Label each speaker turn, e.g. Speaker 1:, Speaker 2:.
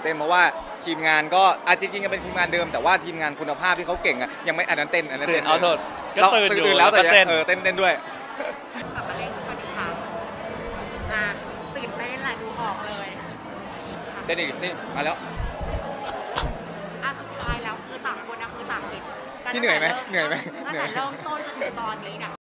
Speaker 1: เต้นเพราะว่าทีมงานก็จริงๆก็เป็นทีมงานเดิมแต่ว่าทีมงานคุณภาพที่เขาเก่งอะยังไม่อันนั้นเต้น
Speaker 2: เอาโทษก็ตื่น
Speaker 1: แล้วแต่
Speaker 2: เต้น
Speaker 1: เต้นด้วย
Speaker 3: กลับมาเล่นกันอีกครั้งตื่นเต้นแหละดูออกเลย
Speaker 1: เต้นอีกนี่มาแล้ว
Speaker 3: สุดท้ายแล้วคือต่างคนนะคือต่างเห็น
Speaker 1: พี่เหนื่อยไหมเหนื่อยไหม
Speaker 3: ตั้งแต่เริ่มต้นจนถึงตอนนี้เนี่ย